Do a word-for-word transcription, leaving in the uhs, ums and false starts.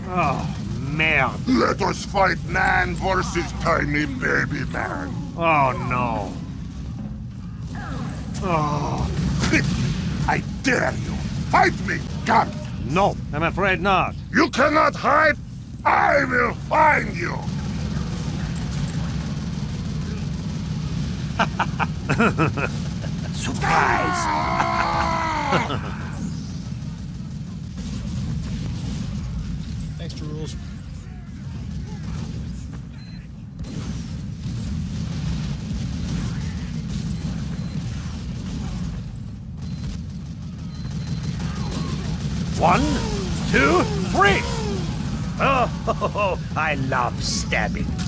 Oh, merde. Let us fight man versus tiny baby man. Oh, no. Oh. I dare you. Fight me, come. No, I'm afraid not. You cannot hide. I will find you. Surprise! Extra rules. One, two, three! Oh, I love stabbing.